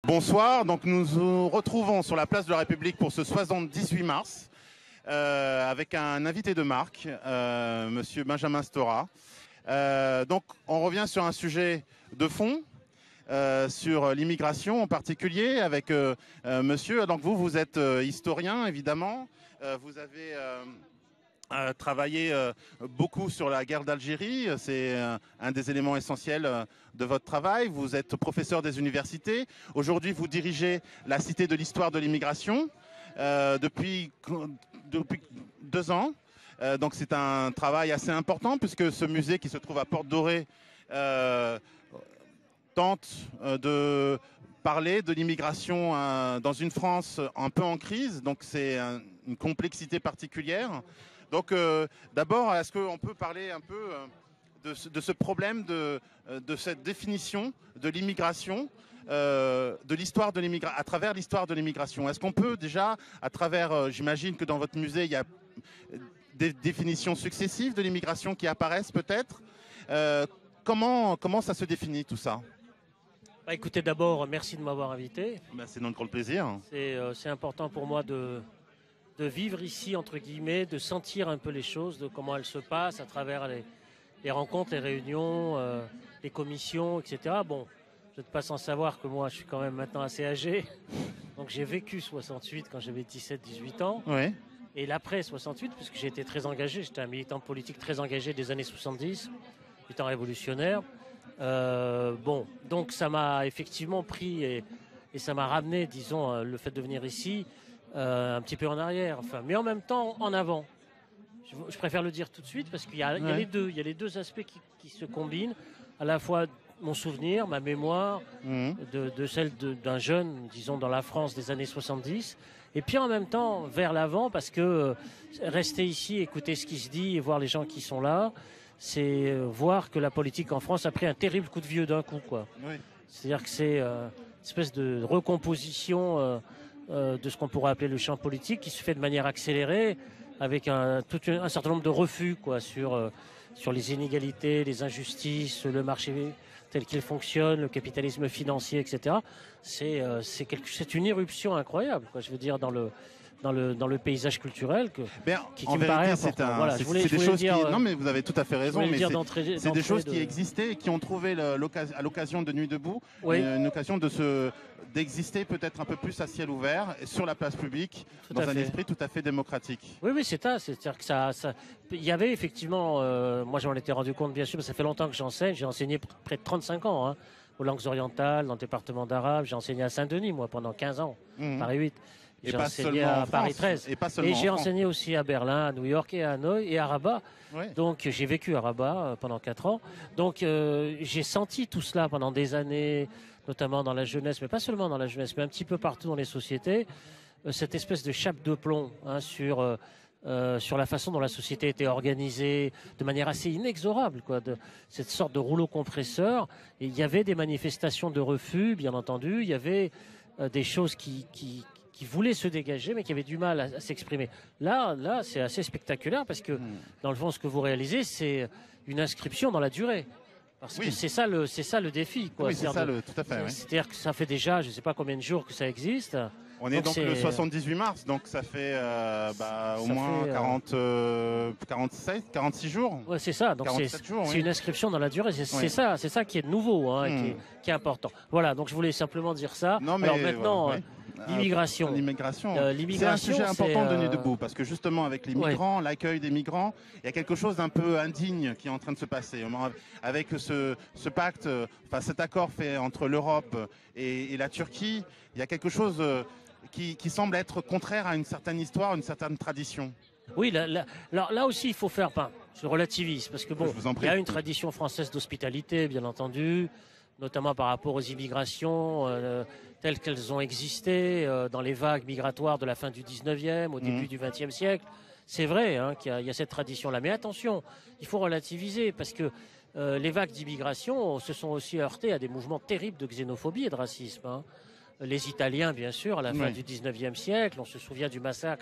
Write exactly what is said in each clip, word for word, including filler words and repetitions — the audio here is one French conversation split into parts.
Bonsoir, donc nous nous retrouvons sur la place de la République pour ce soixante-dix-huit mars euh, avec un invité de marque, euh, monsieur Benjamin Stora. Euh, donc on revient sur un sujet de fond, euh, sur l'immigration en particulier avec euh, euh, monsieur. Donc vous, vous êtes euh, historien évidemment, euh, vous avez... Euh, Euh, travaillé euh, beaucoup sur la guerre d'Algérie, c'est euh, un des éléments essentiels euh, de votre travail. Vous êtes professeur des universités. Aujourd'hui, vous dirigez la Cité de l'histoire de l'immigration euh, depuis, depuis deux ans. Euh, donc c'est un travail assez important puisque ce musée qui se trouve à Porte Dorée euh, tente euh, de parler de l'immigration euh, dans une France un peu en crise. Donc c'est un, une complexité particulière. Donc euh, d'abord, est-ce qu'on peut parler un peu euh, de, ce, de ce problème, de, de cette définition de l'immigration, euh, de l'histoire de l'immigration, à travers l'histoire de l'immigration? Est-ce qu'on peut déjà, à travers, euh, j'imagine que dans votre musée, il y a des définitions successives de l'immigration qui apparaissent peut-être. Euh, comment, comment ça se définit tout ça? Bah, écoutez, d'abord, merci de m'avoir invité. Ben, c'est notre plaisir. C'est euh, c'est important pour moi de... de vivre ici, entre guillemets, de sentir un peu les choses, de comment elles se passent à travers les, les rencontres, les réunions, euh, les commissions, et cetera. Bon, vous n'êtes pas sans savoir que moi, je suis quand même maintenant assez âgé. Donc j'ai vécu soixante-huit quand j'avais dix-sept dix-huit ans. Oui. Et l'après soixante-huit, puisque j'ai été très engagé, j'étais un militant politique très engagé des années soixante-dix, militant révolutionnaire. Euh, bon, donc ça m'a effectivement pris et, et ça m'a ramené, disons, le fait de venir ici, Euh, un petit peu en arrière, enfin, mais en même temps en avant. Je, je préfère le dire tout de suite parce qu'il y a, ouais. il y a les deux, il y a les deux aspects qui, qui se combinent, à la fois mon souvenir, ma mémoire mmh. de, de celle de, d'un jeune, disons dans la France des années soixante-dix, et puis en même temps vers l'avant parce que euh, rester ici, écouter ce qui se dit et voir les gens qui sont là, c'est euh, voir que la politique en France a pris un terrible coup de vieux d'un coup, quoi. Oui. C'est-à-dire que c'est euh, une espèce de recomposition. Euh, Euh, de ce qu'on pourrait appeler le champ politique qui se fait de manière accélérée avec un, tout un, un certain nombre de refus quoi, sur, euh, sur les inégalités, les injustices, le marché tel qu'il fonctionne, le capitalisme financier, et cetera. C'est, euh, c'est, quelque, c'est une irruption incroyable, quoi, je veux dire, dans le, dans le, dans le paysage culturel que, ben, qui, en qui me vérité, paraît c'est important. un, Voilà, c'est, je voulais, c'est je des voulais choses dire, qui... Non, mais vous avez tout à fait raison, mais c'est, c'est des choses de... qui existaient et qui ont trouvé le, l'occasion, à l'occasion de Nuit debout, oui. une, une occasion de se, d'exister peut-être un peu plus à ciel ouvert, sur la place publique, tout dans un fait. esprit tout à fait démocratique. Oui, oui, c'est ça. C'est-à-dire que ça, ça... Il y avait effectivement, euh, moi j'en étais rendu compte bien sûr, parce que ça fait longtemps que j'enseigne, j'ai enseigné près de trente-cinq ans, hein, aux langues orientales, dans le département d'arabe, j'ai enseigné à Saint-Denis, moi, pendant quinze ans, mmh. Paris huit. Et j'ai pas enseigné seulement à en Paris France, treize. Et, pas seulement et j'ai en enseigné aussi à Berlin, à New York et à Hanoï et à Rabat. Oui. Donc j'ai vécu à Rabat euh, pendant quatre ans. Donc euh, j'ai senti tout cela pendant des années, notamment dans la jeunesse, mais pas seulement dans la jeunesse, mais un petit peu partout dans les sociétés, euh, cette espèce de chape de plomb hein, sur... Euh, Euh, sur la façon dont la société était organisée de manière assez inexorable, quoi, de cette sorte de rouleau compresseur. Et il y avait des manifestations de refus, bien entendu. Il y avait euh, des choses qui, qui, qui voulaient se dégager, mais qui avaient du mal à, à s'exprimer. Là, là, c'est assez spectaculaire parce que, mmh. dans le fond, ce que vous réalisez, c'est une inscription dans la durée. Parce oui. que c'est ça le, c'est ça le défi, quoi. Oui, c'est, c'est ça de, le, tout à fait. C'est, oui. C'est-à-dire que ça fait déjà, je ne sais pas combien de jours que ça existe. On est donc, donc le soixante-dix-huit mars, donc ça fait euh, bah, au moins fait, quarante, euh, quarante-sept, quarante-six jours. Ouais, c'est ça. Donc c'est, jours, c'est oui. une inscription dans la durée. C'est, oui. c'est ça, c'est ça qui est nouveau, hein, mmh. qui, est, qui est important. Voilà. Donc je voulais simplement dire ça. Non, mais alors maintenant, ouais, euh, oui. l'immigration. L'immigration. Euh, l'immigration. C'est un sujet important c'est, de Nuit debout parce que justement avec les migrants, ouais. l'accueil des migrants, il y a quelque chose d'un peu indigne qui est en train de se passer. Avec ce, ce pacte, enfin cet accord fait entre l'Europe et, et la Turquie, il y a quelque chose. Qui, qui semble être contraire à une certaine histoire, une certaine tradition. Oui, là, là, là, là aussi, il faut faire, enfin, je relativise, parce que bon, il y a une tradition française d'hospitalité, bien entendu, notamment par rapport aux immigrations euh, telles qu'elles ont existé euh, dans les vagues migratoires de la fin du dix-neuvième, au début mmh. du vingtième siècle. C'est vrai hein, qu'il y a, il y a cette tradition-là, mais attention, il faut relativiser, parce que euh, les vagues d'immigration se sont aussi heurtées à des mouvements terribles de xénophobie et de racisme, hein. Les Italiens, bien sûr, à la fin oui. du dix-neuvième siècle, on se souvient du massacre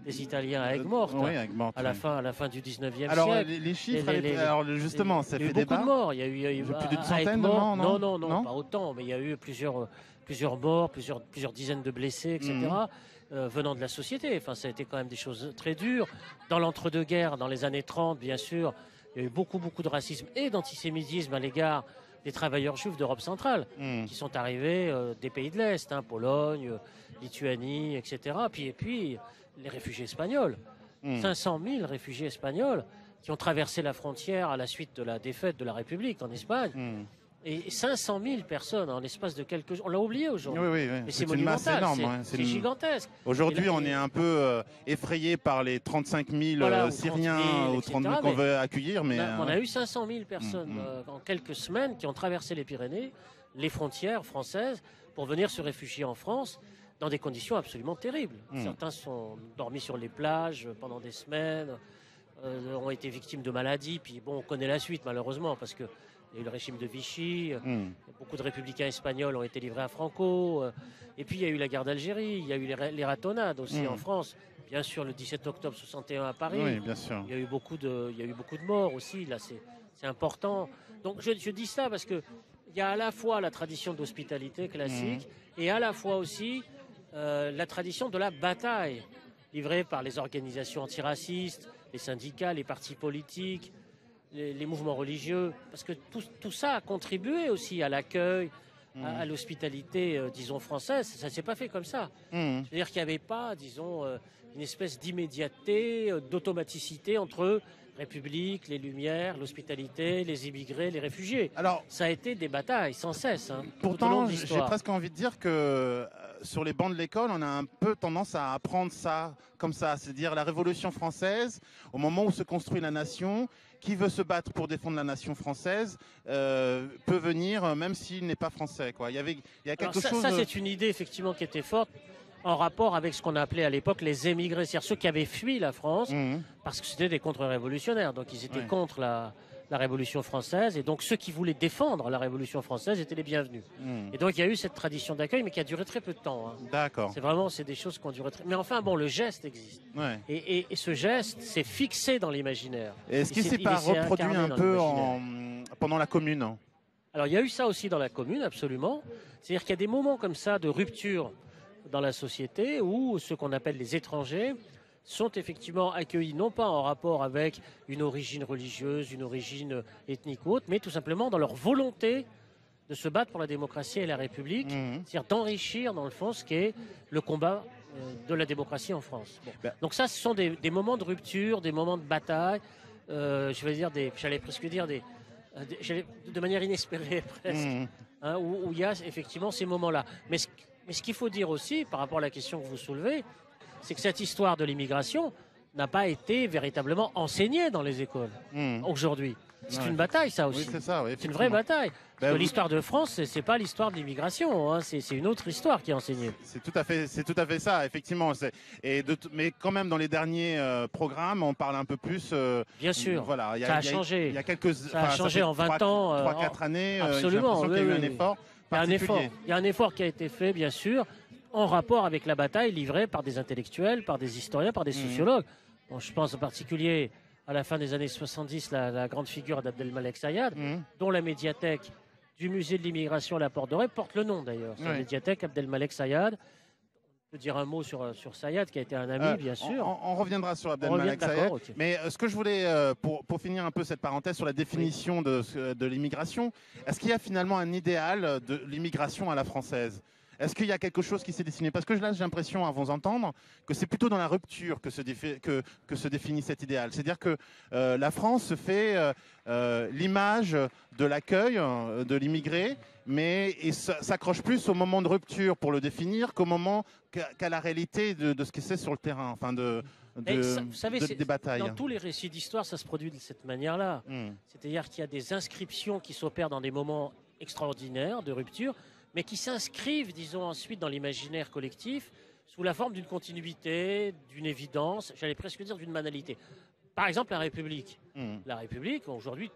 des Italiens à Aigues-Mortes, oui, Aigues-Mortes, à la oui. fin, à la fin du dix-neuvième Alors siècle. les, les chiffres, Les- les- les- alors justement, ça Il y a fait eu beaucoup débat. de morts. Il y a eu, il y a eu Plus d'une à- à centaine de Aigues-Mortes- morts, non non, non, non, Non pas autant, mais il y a eu plusieurs, plusieurs morts, plusieurs, plusieurs dizaines de blessés, et cetera. euh, venant de la société. Enfin, ça a été quand même des choses très dures. Dans l'entre-deux-guerres, dans les années trente, bien sûr, il y a eu beaucoup, beaucoup de racisme et d'antisémitisme à l'égard des travailleurs juifs d'Europe centrale, Mm. qui sont arrivés euh, des pays de l'Est, hein, Pologne, Lituanie, et cetera. Puis, et puis, les réfugiés espagnols. Mm. cinq cent mille réfugiés espagnols qui ont traversé la frontière à la suite de la défaite de la République en Espagne. Mm. Et cinq cent mille personnes en l'espace de quelques jours. On l'a oublié Oui, aujourd'hui. oui, oui. Mais c'est C'est une masse monumental, énorme. c'est- hein. c'est une- gigantesque. Aujourd'hui, Et là, on et- est un peu euh, effrayé par les trente-cinq mille Voilà, euh, ou trente Syriens mille, ou trente et mille cetera, qu'on mais veut accueillir, mais On a, on a euh, eu cinq cent mille personnes Mm, mm. euh, en quelques semaines qui ont traversé les Pyrénées, les frontières françaises, pour venir se réfugier en France dans des conditions absolument terribles. Mm. Certains sont dormis sur les plages pendant des semaines, euh, ont été victimes de maladies. Puis bon, on connaît la suite malheureusement parce que il y a eu le régime de Vichy, mm. beaucoup de républicains espagnols ont été livrés à Franco, euh, et puis il y a eu la guerre d'Algérie, il y a eu les, ra- les ratonnades aussi Mm. en France. Bien sûr, le dix-sept octobre soixante et un à Paris. Oui, bien sûr. Il y a eu beaucoup de, il y a eu beaucoup de morts aussi. Là, c'est, c'est important. Donc, je, je dis ça parce que il y a à la fois la tradition d'hospitalité classique et à la fois aussi euh, la tradition de la bataille livrée par les organisations antiracistes, les syndicats, les partis politiques, les, les mouvements religieux, parce que tout, tout ça a contribué aussi à l'accueil, à, à l'hospitalité, euh, disons française. Ça ne s'est pas fait comme ça. Mm. C'est-à-dire qu'il n'y avait pas, disons, euh, une espèce d'immédiateté, euh, d'automaticité entre République, les Lumières, l'hospitalité, les immigrés, les réfugiés. Alors, Ça a été des batailles sans cesse. Hein, tout au long pourtant, de j'ai l'histoire. presque envie de dire que euh, sur les bancs de l'école, on a un peu tendance à apprendre ça comme ça, c'est-à-dire la Révolution française, au moment où se construit la nation, qui veut se battre pour défendre la nation française euh, peut venir, euh, même s'il n'est pas français. Quoi. Il y avait, il y a quelque Alors ça, chose. ça, de- c'est une idée effectivement qui était forte en rapport avec ce qu'on appelait à l'époque les émigrés, c'est-à-dire ceux qui avaient fui la France Mhm. parce que c'était des contre-révolutionnaires, donc ils étaient Ouais. contre la, la Révolution française, et donc ceux qui voulaient défendre la Révolution française étaient les bienvenus. Mhm. Et donc il y a eu cette tradition d'accueil, mais qui a duré très peu de temps. hein. D'accord. C'est vraiment, c'est des choses qui ont duré très... Mais enfin, bon, le geste existe. Ouais. Et, et- et ce geste s'est fixé dans l'imaginaire. Est-ce Il qu'il s'est- s'est il pas s'est reproduit incarné un dans peu l'imaginaire. en... pendant la Commune? Alors il y a eu ça aussi dans la Commune, absolument. C'est-à-dire qu'il y a des moments comme ça de rupture dans la société où ceux qu'on appelle les étrangers sont effectivement accueillis non pas en rapport avec une origine religieuse, une origine ethnique ou autre, mais tout simplement dans leur volonté de se battre pour la démocratie et la République, Mhm. c'est-à-dire d'enrichir dans le fond ce qu'est le combat euh, de la démocratie en France. Bon. Ben- Donc ça, ce sont des, des moments de rupture, des moments de bataille, euh, je vais dire des, j'allais presque dire des, euh, des- j'allais- de manière inespérée presque, Mhm. hein, où, où il y a effectivement ces moments-là. Mais ce, mais ce qu'il faut dire aussi, par rapport à la question que vous soulevez, c'est que cette histoire de l'immigration n'a pas été véritablement enseignée dans les écoles Mhm. aujourd'hui. C'est Ouais. une bataille, ça Oui, aussi. c'est ça. Oui, C'est une vraie effectivement. bataille. Ben, Parce que vous- l'histoire de France, c'est, c'est pas l'histoire de l'immigration, hein, c'est, c'est une autre histoire qui est enseignée. C'est tout à fait, c'est tout à fait ça, effectivement. C'est- Et de t- mais quand même, dans les derniers euh, programmes, on parle un peu plus. euh, Bien sûr, Voilà, il y ça a il y changé. Il y a quelques. Ça a changé en vingt ans, euh, Trois, quatre années. euh, absolument, J'ai l'impression qu'il y a oui, eu oui, un oui. effort. Il y a un effort. particulier. Il y a un effort qui a été fait, bien sûr, en rapport avec la bataille livrée par des intellectuels, par des historiens, par des Mhm. sociologues. Bon, je pense en particulier à la fin des années soixante-dix, la, la grande figure d'Abdelmalek Sayad, Mhm. dont la médiathèque du musée de l'immigration à la Porte Dorée porte le nom d'ailleurs. C'est la Oui. médiathèque Abdelmalek Sayad. On peut dire un mot sur, sur Sayad, qui a été un ami, Euh, bien on- sûr. On, on reviendra sur On Abdelmalek revient- Sayed. d'accord, ok. Mais euh, ce que je voulais, euh, pour, pour finir un peu cette parenthèse sur la définition de, ce- de l'immigration, est-ce qu'il y a finalement un idéal de l'immigration à la française? Est-ce qu'il y a quelque chose qui s'est dessiné? Parce que là, j'ai l'impression, à vous entendre, que c'est plutôt dans la rupture que se, défi- que, que se définit cet idéal. C'est-à-dire que euh, la France se fait euh, euh, l'image de l'accueil euh, de l'immigré, mais et s- s'accroche plus au moment de rupture pour le définir qu'au moment qu'à qu'à la réalité de, de ce que c'est sur le terrain, enfin de, de, Et ça- vous savez, de- c'est- des batailles. Dans tous les récits d'histoire, ça se produit de cette manière-là. Hmm. C'est-à-dire qu'il y a des inscriptions qui s'opèrent dans des moments extraordinaires de rupture, mais qui s'inscrivent, disons, ensuite dans l'imaginaire collectif sous la forme d'une continuité, d'une évidence, j'allais presque dire d'une banalité. Par exemple, la République. Hmm. La République, aujourd'hui,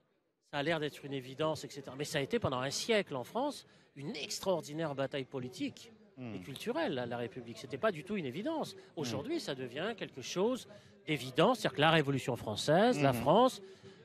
ça a l'air d'être une évidence, et cetera. Mais ça a été pendant un siècle en France une extraordinaire bataille politique mmh. et culturel, la, la République. Ce n'était pas du tout une évidence. Aujourd'hui, mmh. ça devient quelque chose d'évident. C'est-à-dire que la Révolution française, mmh. la France,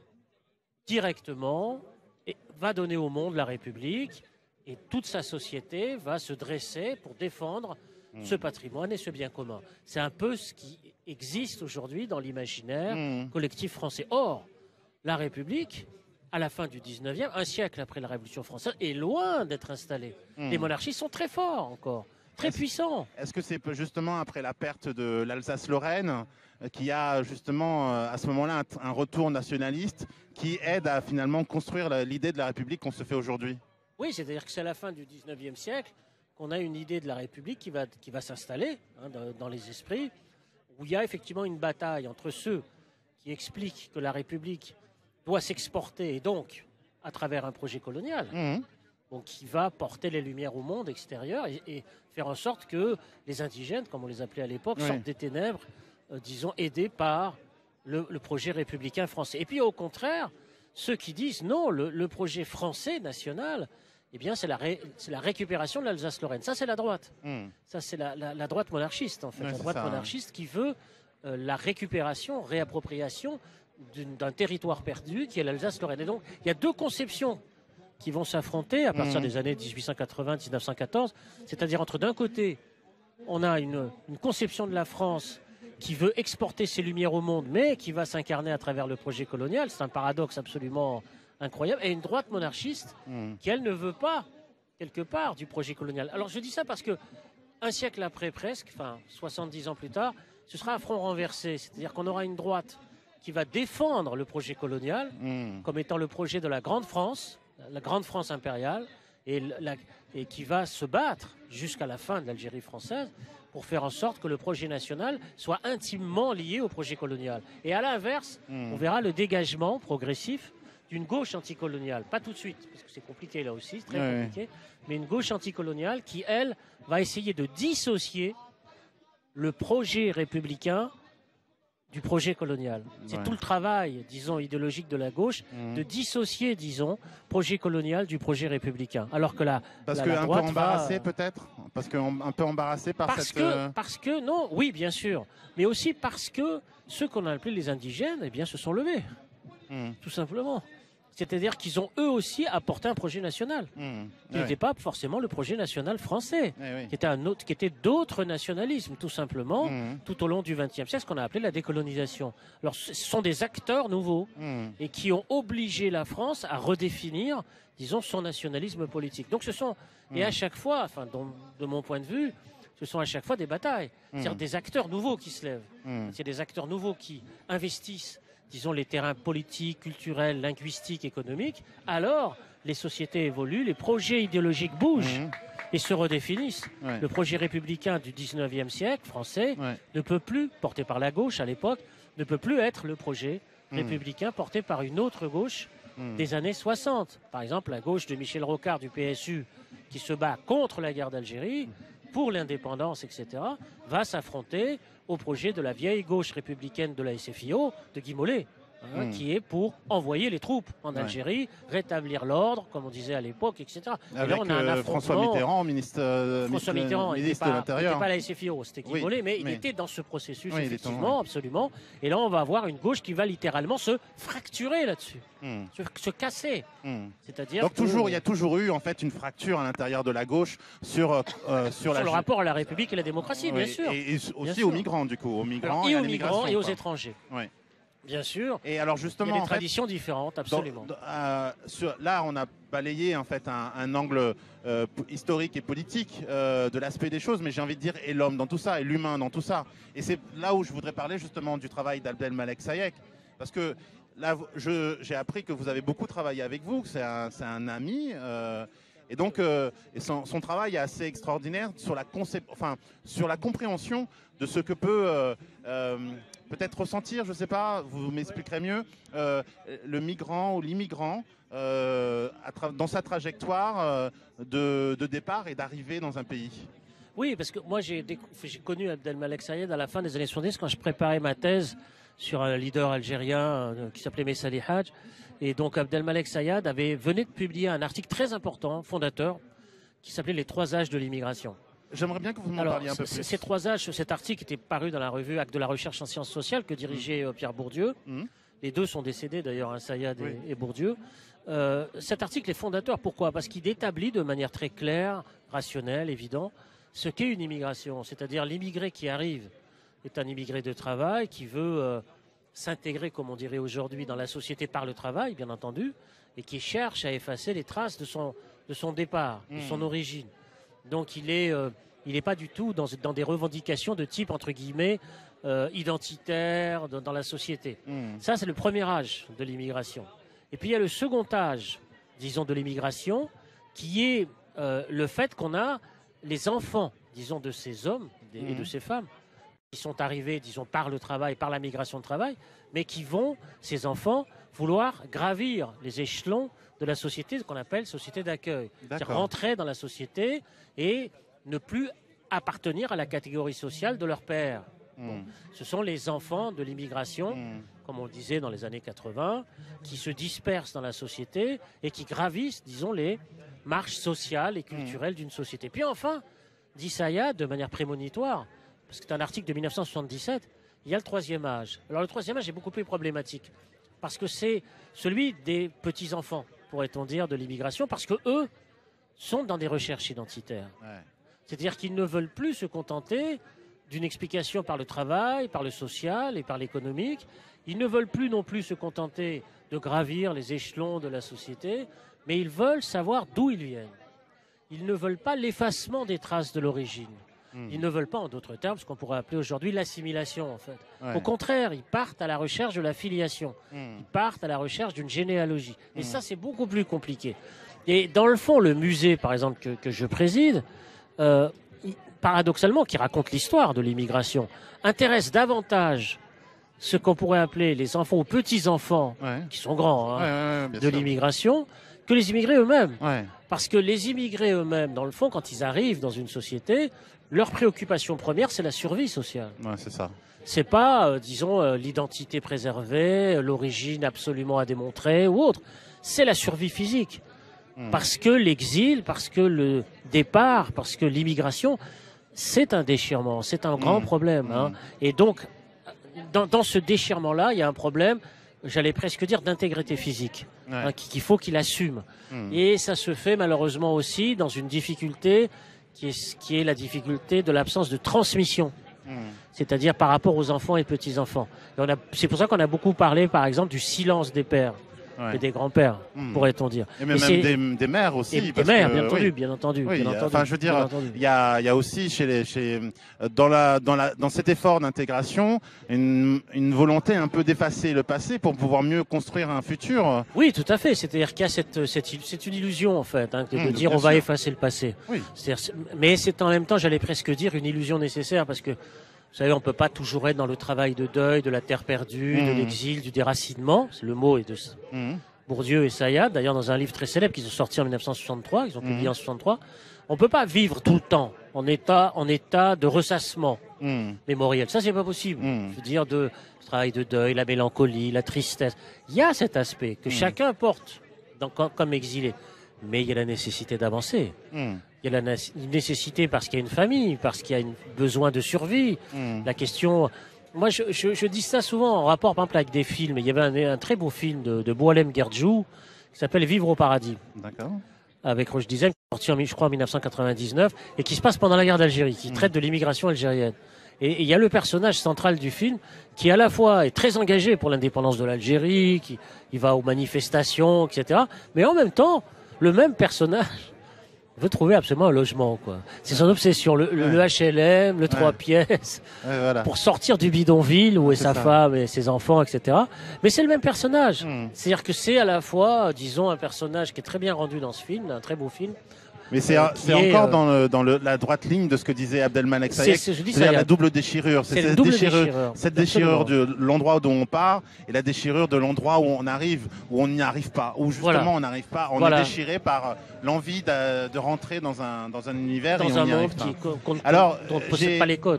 directement, et, va donner au monde la République et toute sa société va se dresser pour défendre mmh. ce patrimoine et ce bien commun. C'est un peu ce qui existe aujourd'hui dans l'imaginaire mmh. collectif français. Or, la République, à la fin du dix-neuvième, un siècle après la Révolution française, est loin d'être installée. Mmh. Les monarchies sont très forts encore, très est-ce, puissants. Est-ce que c'est justement après la perte de l'Alsace-Lorraine qu'il y a justement à ce moment-là un, un retour nationaliste qui aide à finalement construire la, l'idée de la République qu'on se fait aujourd'hui? Oui, c'est-à-dire que c'est à la fin du dix-neuvième siècle qu'on a une idée de la République qui va, qui va s'installer hein, dans les esprits, où il y a effectivement une bataille entre ceux qui expliquent que la République doit s'exporter et donc à travers un projet colonial, mmh. donc qui va porter les lumières au monde extérieur et, et faire en sorte que les indigènes, comme on les appelait à l'époque, oui. sortent des ténèbres, euh, disons, aidés par le, le projet républicain français. Et puis au contraire, ceux qui disent non, le, le projet français national, eh bien c'est la, ré, c'est la récupération de l'Alsace-Lorraine. Ça c'est la droite. Mmh. Ça c'est la, la, la droite monarchiste en fait, oui, la droite ça, monarchiste hein. qui veut euh, la récupération, réappropriation d'un territoire perdu qui est l'Alsace-Lorraine. Et donc, il y a deux conceptions qui vont s'affronter à partir mmh. des années dix-huit cent quatre-vingts à dix-neuf cent quatorze. C'est-à-dire, entre d'un côté, on a une, une conception de la France qui veut exporter ses lumières au monde, mais qui va s'incarner à travers le projet colonial. C'est un paradoxe absolument incroyable. Et une droite monarchiste mmh. qui, elle, ne veut pas, quelque part, du projet colonial. Alors, je dis ça parce que un siècle après, presque, enfin, soixante-dix ans plus tard, ce sera un front renversé. C'est-à-dire qu'on aura une droite qui va défendre le projet colonial mmh. comme étant le projet de la Grande France, la Grande France impériale, et, la, et qui va se battre jusqu'à la fin de l'Algérie française pour faire en sorte que le projet national soit intimement lié au projet colonial. Et à l'inverse, mmh. on verra le dégagement progressif d'une gauche anticoloniale. Pas tout de suite, parce que c'est compliqué là aussi, c'est très ouais, compliqué, ouais. mais une gauche anticoloniale qui, elle, va essayer de dissocier le projet républicain du projet colonial. C'est ouais. tout le travail, disons, idéologique de la gauche, mmh. de dissocier, disons, projet colonial du projet républicain. Alors que la Parce la, que la un droite peu embarrassé va... peut-être Parce qu'un peu embarrassé par parce cette... Que, parce que, non, oui, bien sûr. Mais aussi parce que ceux qu'on a appelés les indigènes, eh bien, se sont levés. Mmh. Tout simplement. C'est-à-dire qu'ils ont eux aussi apporté un projet national, mmh. qui n'était ouais. pas forcément le projet national français, eh oui. qui était un autre, qui était d'autres nationalismes, tout simplement, mmh. tout au long du vingtième siècle, ce qu'on a appelé la décolonisation. Alors, ce sont des acteurs nouveaux mmh. et qui ont obligé la France à redéfinir, disons, son nationalisme politique. Donc, ce sont mmh. et à chaque fois, enfin, dans, de mon point de vue, ce sont à chaque fois des batailles, mmh. c'est-à-dire des acteurs nouveaux qui se lèvent, mmh. c'est des acteurs nouveaux qui investissent, disons, les terrains politiques, culturels, linguistiques, économiques, alors les sociétés évoluent, les projets idéologiques bougent mmh. et se redéfinissent. Ouais. Le projet républicain du dix-neuvième siècle français ouais. ne peut plus, porté par la gauche à l'époque, ne peut plus être le projet mmh. républicain porté par une autre gauche mmh. des années soixante. Par exemple, la gauche de Michel Rocard du P S U, qui se bat contre la guerre d'Algérie, pour l'indépendance, et cetera, va s'affronter au projet de la vieille gauche républicaine de la S F I O, de Guy Mollet, hein, mmh. qui est pour envoyer les troupes en Algérie, ouais. rétablir l'ordre, comme on disait à l'époque, et cetera. Avec et là, on a un euh, François Mitterrand, ministre, euh, François Mitterrand, ministre pas, de l'Intérieur. n'était pas la S F I O, c'était Guy oui, Mollet, mais, mais il était dans ce processus, oui, effectivement, absolument. Et là, on va avoir une gauche qui va littéralement se fracturer là-dessus, mmh. se, se casser. Mmh. C'est-à-dire Donc que, toujours, il y a toujours eu en fait une fracture à l'intérieur de la gauche sur euh, sur, sur la le rapport à la République et la démocratie, oui, bien sûr. Et, et aussi bien aux sûr. migrants, du coup, aux migrants Alors, et, et aux à migrants et aux quoi. étrangers. Oui. Bien sûr. Et alors justement, il y a des en traditions fait, différentes, absolument. Dans, euh, sur, là, on a balayé en fait un, un angle euh, historique et politique euh, de l'aspect des choses, mais j'ai envie de dire et l'homme dans tout ça, et l'humain dans tout ça. Et c'est là où je voudrais parler justement du travail d'Abdelmalek Sayek, parce que là, j'ai appris que vous avez beaucoup travaillé avec vous, que c'est un, un ami. Euh, Et donc, euh, et son, son travail est assez extraordinaire sur la, enfin, sur la compréhension de ce que peut euh, euh, peut-être ressentir, je ne sais pas, vous m'expliquerez mieux, euh, le migrant ou l'immigrant euh, dans sa trajectoire euh, de, de départ et d'arrivée dans un pays. Oui, parce que moi, j'ai connu Abdelmalek Sayed à la fin des années soixante-dix quand je préparais ma thèse sur un leader algérien euh, qui s'appelait Messali Hadj. Et donc Abdelmalek Sayed avait venait de publier un article très important, fondateur, qui s'appelait « Les trois âges de l'immigration ». j'aimerais bien que vous m'en Alors, parliez un peu plus. Ces trois âges, cet article était paru dans la revue Actes de la recherche en sciences sociales que dirigeait mmh. Pierre Bourdieu. Mmh. Les deux sont décédés d'ailleurs, hein, Sayad oui. et, et Bourdieu. Euh, cet article est fondateur. Pourquoi? Parce qu'il établit de manière très claire, rationnelle, évidente, ce qu'est une immigration. C'est-à-dire l'immigré qui arrive est un immigré de travail qui veut euh, s'intégrer, comme on dirait aujourd'hui, dans la société par le travail, bien entendu, et qui cherche à effacer les traces de son, de son départ, mmh. de son origine. Donc il est, euh, il n'est pas du tout dans, dans des revendications de type, entre guillemets, euh, identitaire dans, dans la société. Mmh. Ça, c'est le premier âge de l'immigration. Et puis il y a le second âge, disons, de l'immigration, qui est euh, le fait qu'on a les enfants, disons, de ces hommes et mmh. de ces femmes, qui sont arrivés, disons, par le travail, par la migration de travail, mais qui vont, ces enfants, vouloir gravir les échelons de la société, ce qu'on appelle société d'accueil. C'est-à-dire rentrer dans la société et ne plus appartenir à la catégorie sociale de leur père. Mmh. Bon, ce sont les enfants de l'immigration, mmh. comme on le disait dans les années quatre-vingts, qui se dispersent dans la société et qui gravissent, disons, les marches sociales et culturelles mmh. d'une société. Puis enfin, dit Sayad, de manière prémonitoire, parce que c'est un article de mille neuf cent soixante-dix-sept, il y a le troisième âge. Alors le troisième âge est beaucoup plus problématique, parce que c'est celui des petits-enfants, pourrait-on dire, de l'immigration, parce qu'eux sont dans des recherches identitaires. Ouais. C'est-à-dire qu'ils ne veulent plus se contenter d'une explication par le travail, par le social et par l'économique. Ils ne veulent plus non plus se contenter de gravir les échelons de la société, mais ils veulent savoir d'où ils viennent. Ils ne veulent pas l'effacement des traces de l'origine. Mmh. Ils ne veulent pas, en d'autres termes, ce qu'on pourrait appeler aujourd'hui l'assimilation, en fait. Ouais. Au contraire, ils partent à la recherche de la filiation. Mmh. Ils partent à la recherche d'une généalogie. Et mmh. ça, c'est beaucoup plus compliqué. Et dans le fond, le musée, par exemple, que, que je préside, euh, paradoxalement, qui raconte l'histoire de l'immigration, intéresse davantage ce qu'on pourrait appeler les enfants ou petits-enfants, ouais. qui sont grands, hein, ouais, ouais, de l'immigration, que les immigrés eux-mêmes. Ouais. Parce que les immigrés eux-mêmes, dans le fond, quand ils arrivent dans une société, leur préoccupation première, c'est la survie sociale. Ouais, c'est ça. C'est pas, euh, disons, euh, l'identité préservée, l'origine absolument à démontrer ou autre. C'est la survie physique. Mmh. Parce que l'exil, parce que le départ, parce que l'immigration, c'est un déchirement, c'est un grand mmh. problème. Hein. Mmh. Et donc, dans, dans ce déchirement-là, il y a un problème, j'allais presque dire, d'intégrité physique, ouais. hein, qu'il faut qu'il assume. Mmh. Et ça se fait malheureusement aussi dans une difficulté qui est, qui est la difficulté de l'absence de transmission. Mmh. C'est-à-dire par rapport aux enfants et petits-enfants. Et on a, c'est pour ça qu'on a beaucoup parlé, par exemple, du silence des pères. Ouais. Et des grands-pères, mmh. pourrait-on dire. Et même, même des, des mères aussi. Et parce des mères, que, bien entendu, oui. bien entendu. Oui, bien entendu enfin, je veux dire, il y a, y a aussi chez les, chez, dans, la, dans, la, dans cet effort d'intégration une, une volonté un peu d'effacer le passé pour pouvoir mieux construire un futur. Oui, tout à fait. C'est-à-dire qu'il y a cette, cette, c'est une illusion en fait, hein, de, mmh, de dire on sûr. va effacer le passé. Oui. C'est-à-dire, mais c'est en même temps, j'allais presque dire, une illusion nécessaire parce que vous savez, on ne peut pas toujours être dans le travail de deuil, de la terre perdue, mmh. de l'exil, du déracinement. Le mot est de mmh. Bourdieu et Sayad, d'ailleurs dans un livre très célèbre qu'ils ont sorti en mille neuf cent soixante-trois, ils ont publié mmh. en soixante-trois. On ne peut pas vivre tout le temps en état, en état de ressassement mmh. mémoriel. Ça, c'est pas possible. Mmh. Je veux dire, de le travail de deuil, la mélancolie, la tristesse. Il y a cet aspect que mmh. chacun porte dans, comme exilé. Mais il y a la nécessité d'avancer. Mmh. Il y a la nécessité parce qu'il y a une famille, parce qu'il y a un besoin de survie. Mmh. La question... Moi, je, je, je dis ça souvent en rapport, par exemple, avec des films. Il y avait un, un très beau film de, de Boualem Guerdjou qui s'appelle Vivre au paradis. D'accord. Avec Roche Dizem, qui est sorti, en, je crois, en mille neuf cent quatre-vingt-dix-neuf, et qui se passe pendant la guerre d'Algérie, qui mmh. traite de l'immigration algérienne. Et il y a le personnage central du film qui, à la fois, est très engagé pour l'indépendance de l'Algérie, qui il va aux manifestations, et cetera. Mais en même temps, le même personnage veut trouver absolument un logement, quoi. C'est son obsession, le, ouais. le H L M, le trois ouais. pièces, ouais, voilà. pour sortir du bidonville où est, est sa ça. femme et ses enfants, et cetera. Mais c'est le même personnage. Mm. C'est-à-dire que c'est à la fois, disons, un personnage qui est très bien rendu dans ce film, un très beau film. Mais c'est, euh, c'est encore euh, dans, le, dans le, la droite ligne de ce que disait Abdelmalek Sayek, c'est, c'est, c'est-à-dire la double déchirure. C'est, c'est cette, déchirure, déchirure. cette déchirure de l'endroit d'où on part et la déchirure de l'endroit où on arrive, où on n'y arrive pas, où justement voilà. on n'arrive pas, on voilà. est déchiré par l'envie de, de rentrer dans un, dans un univers dans et on un n'y monde arrive pas. Qui, qu'on, Alors, dont on ne possède pas les codes. Ouais.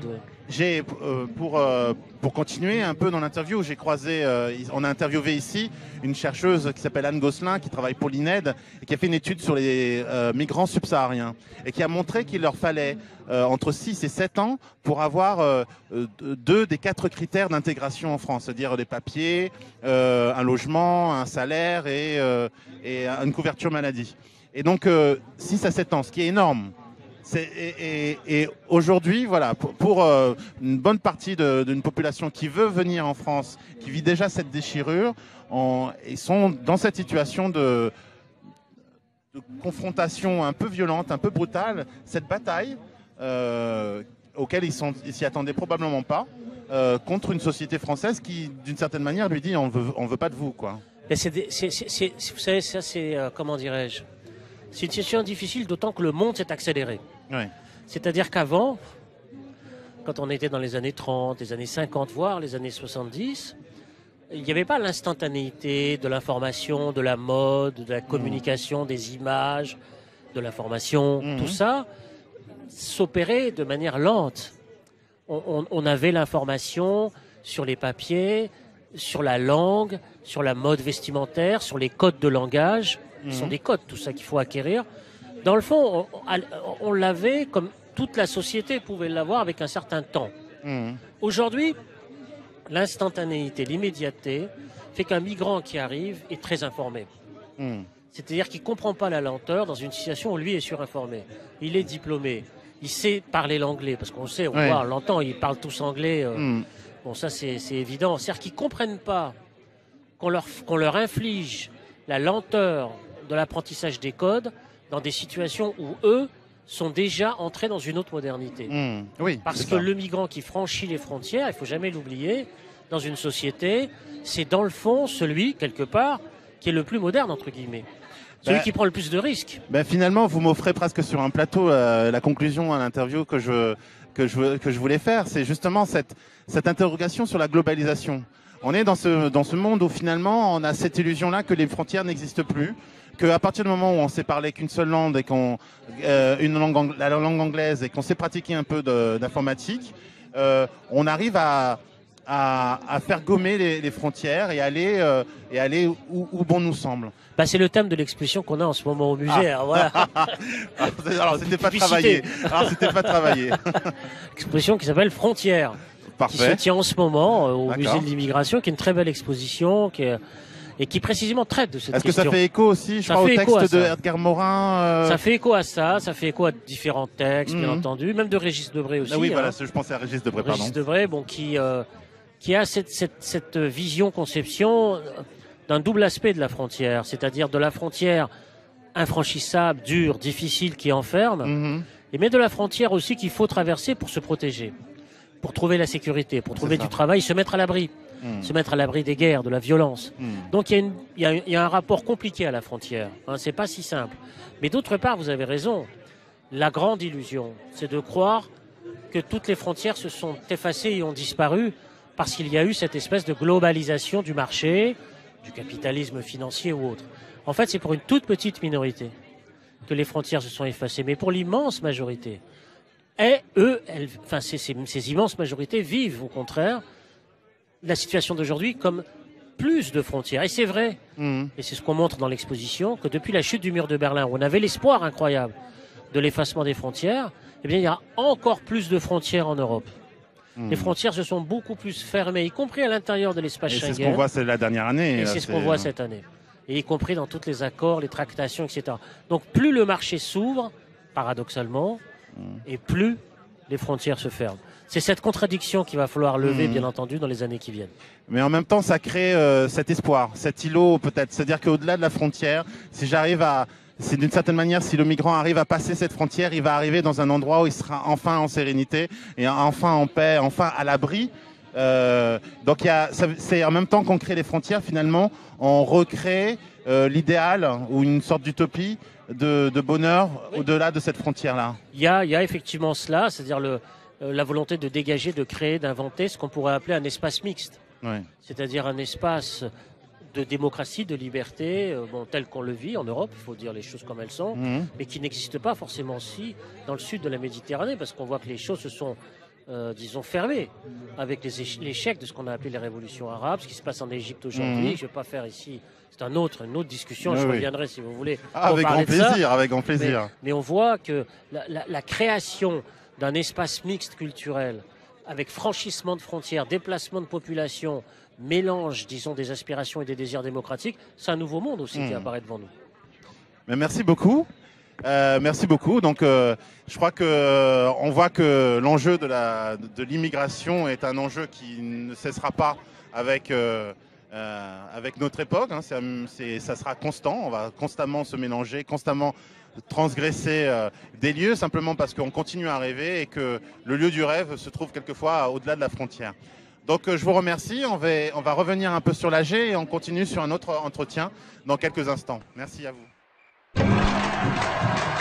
j'ai euh, pour, euh, pour continuer un peu dans l'interview, j'ai croisé, euh, on a interviewé ici une chercheuse qui s'appelle Anne Gosselin, qui travaille pour l'I N E D et qui a fait une étude sur les euh, migrants subsahariens et qui a montré qu'il leur fallait euh, entre six et sept ans pour avoir euh, deux des quatre critères d'intégration en France, c'est-à-dire des papiers, euh, un logement, un salaire et, euh, et une couverture maladie. Et donc euh, six à sept ans, ce qui est énorme. Et, et, et aujourd'hui, voilà, pour, pour euh, une bonne partie d'une population qui veut venir en France, qui vit déjà cette déchirure, en, ils sont dans cette situation de, de confrontation un peu violente, un peu brutale, cette bataille euh, auquel ils ne s'y attendaient probablement pas, euh, contre une société française qui, d'une certaine manière, lui dit on veut, on veut pas de vous, quoi. C'est, c'est, c'est, vous savez, ça c'est, euh, comment dirais-je, c'est une situation difficile, d'autant que le monde s'est accéléré. Oui. C'est-à-dire qu'avant, quand on était dans les années trente, les années cinquante, voire les années soixante-dix, il n'y avait pas l'instantanéité de l'information, de la mode, de la communication, mmh. des images, de l'information. Mmh. Tout ça s'opérait de manière lente. On, on, on avait l'information sur les papiers, sur la langue, sur la mode vestimentaire, sur les codes de langage. Mmh. Ce sont des codes, tout ça qu'il faut acquérir. Dans le fond, on, on l'avait comme toute la société pouvait l'avoir avec un certain temps. Mmh. Aujourd'hui, l'instantanéité, l'immédiateté fait qu'un migrant qui arrive est très informé. Mmh. C'est-à-dire qu'il ne comprend pas la lenteur dans une situation où lui est surinformé. Il est diplômé, il sait parler l'anglais, parce qu'on le sait, on ouais. voit, on l'entend, ils parlent tous anglais. Euh, mmh. Bon, ça c'est évident. C'est-à-dire qu'ils ne comprennent pas qu'on leur, qu'on leur inflige la lenteur de l'apprentissage des codes dans des situations où eux sont déjà entrés dans une autre modernité. Mmh, oui, parce que ça. Le migrant qui franchit les frontières, il ne faut jamais l'oublier, dans une société, c'est dans le fond celui, quelque part, qui est le plus moderne, entre guillemets. Celui bah, qui prend le plus de risques. Bah finalement, vous m'offrez presque sur un plateau euh, la conclusion à l'interview que je, que, je, que je voulais faire. C'est justement cette, cette interrogation sur la globalisation. On est dans ce, dans ce monde où finalement, on a cette illusion-là que les frontières n'existent plus. Qu'à partir du moment où on sait parler qu'une seule langue et qu'on euh, une langue la langue anglaise et qu'on sait pratiquer un peu d'informatique, euh, on arrive à, à, à faire gommer les, les frontières et aller euh, et aller où, où bon nous semble. Bah c'est le thème de l'exposition qu'on a en ce moment au musée. Ah. Alors voilà. Alors c'était pas travaillé. Alors c'était pas travaillé. Exposition qui s'appelle Frontières. Parfait. Qui se tient en ce moment euh, au musée de l'immigration, qui est une très belle exposition, qui est et qui précisément traite de cette question. question. Est-ce que ça fait écho aussi, je ça crois, au texte de Edgar Morin euh... Ça fait écho à ça, ça fait écho à différents textes, mmh. bien entendu, même de Régis Debray aussi. Ah oui, hein. voilà, je pensais à Régis Debray, pardon. Régis Debray, bon, qui, euh, qui a cette, cette, cette vision, conception d'un double aspect de la frontière, c'est-à-dire de la frontière infranchissable, dure, difficile, qui enferme, mmh. et mais de la frontière aussi qu'il faut traverser pour se protéger, pour trouver la sécurité, pour trouver du travail, se mettre à l'abri. Mmh. Se mettre à l'abri des guerres, de la violence. Mmh. Donc il y a une, il y a, il y a un rapport compliqué à la frontière. Hein, c'est pas si simple. Mais d'autre part, vous avez raison. La grande illusion, c'est de croire que toutes les frontières se sont effacées et ont disparu parce qu'il y a eu cette espèce de globalisation du marché, du capitalisme financier ou autre. En fait, c'est pour une toute petite minorité que les frontières se sont effacées. Mais pour l'immense majorité, et eux, elles, enfin, ces, ces, ces immenses majorités vivent au contraire la situation d'aujourd'hui comme plus de frontières. Et c'est vrai, mmh. et c'est ce qu'on montre dans l'exposition, que depuis la chute du mur de Berlin, où on avait l'espoir incroyable de l'effacement des frontières, eh bien, il y a encore plus de frontières en Europe. Mmh. Les frontières se sont beaucoup plus fermées, y compris à l'intérieur de l'espace Schengen. C'est ce qu'on voit c'est la dernière année. Et c'est ce qu'on voit cette année. Et y compris dans tous les accords, les tractations, et cetera. Donc plus le marché s'ouvre, paradoxalement, mmh. et plus les frontières se ferment. C'est cette contradiction qu'il va falloir lever, mmh. bien entendu, dans les années qui viennent. Mais en même temps, ça crée euh, cet espoir, cet îlot peut-être. C'est-à-dire qu'au-delà de la frontière, si j'arrive à... C'est d'une certaine manière, si le migrant arrive à passer cette frontière, il va arriver dans un endroit où il sera enfin en sérénité et enfin en paix, enfin à l'abri. Euh, donc c'est en même temps qu'on crée les frontières, finalement, on recrée euh, l'idéal ou une sorte d'utopie de, de bonheur oui. au-delà de cette frontière-là. Il y a, il y a effectivement cela, c'est-à-dire le... la volonté de dégager, de créer, d'inventer ce qu'on pourrait appeler un espace mixte. Ouais. C'est-à-dire un espace de démocratie, de liberté, euh, bon, tel qu'on le vit en Europe, il faut dire les choses comme elles sont, mmh. mais qui n'existe pas forcément aussi dans le sud de la Méditerranée, parce qu'on voit que les choses se sont euh, disons, fermé avec l'échec de ce qu'on a appelé les révolutions arabes, ce qui se passe en Égypte aujourd'hui. Mmh. Je ne vais pas faire ici, c'est un autre, une autre discussion, oui, je reviendrai oui. si vous voulez. Ah, avec grand plaisir, avec grand plaisir. Mais, mais on voit que la, la, la création d'un espace mixte culturel, avec franchissement de frontières, déplacement de population, mélange, disons, des aspirations et des désirs démocratiques, c'est un nouveau monde aussi mmh. qui apparaît devant nous. Mais merci beaucoup. Euh, merci beaucoup. Donc, euh, je crois que euh, on voit que l'enjeu de la de l'immigration est un enjeu qui ne cessera pas avec euh, euh, avec notre époque. Hein. C'est, c'est, ça sera constant. On va constamment se mélanger, constamment transgresser euh, des lieux simplement parce qu'on continue à rêver et que le lieu du rêve se trouve quelquefois au-delà de la frontière. Donc, euh, je vous remercie. On va on va revenir un peu sur l'A G et on continue sur un autre entretien dans quelques instants. Merci à vous. Thank you.